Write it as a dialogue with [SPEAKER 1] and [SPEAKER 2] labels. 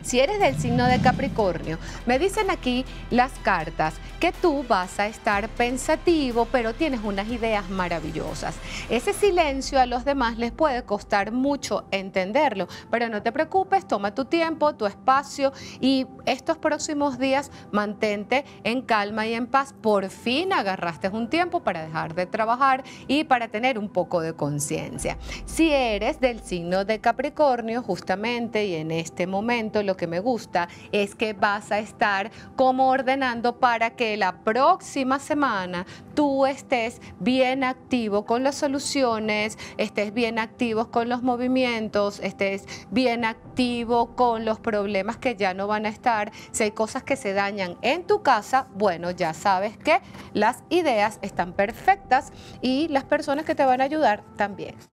[SPEAKER 1] Si eres del signo de Capricornio, me dicen aquí las cartas que tú vas a estar pensativo, pero tienes unas ideas maravillosas. Ese silencio a los demás les puede costar mucho entenderlo, pero no te preocupes, toma tu tiempo, tu espacio y estos próximos días mantente en calma y en paz. Por fin agarraste un tiempo para dejar de trabajar y para tener un poco de conciencia. Si eres del signo de Capricornio, justamente y en este momento lo que me gusta es que vas a estar como ordenando para que la próxima semana tú estés bien activo con las soluciones, estés bien activo con los movimientos, estés bien activo con los problemas que ya no van a estar. Si hay cosas que se dañan en tu casa, bueno, ya sabes que las ideas están perfectas y las personas que te van a ayudar también.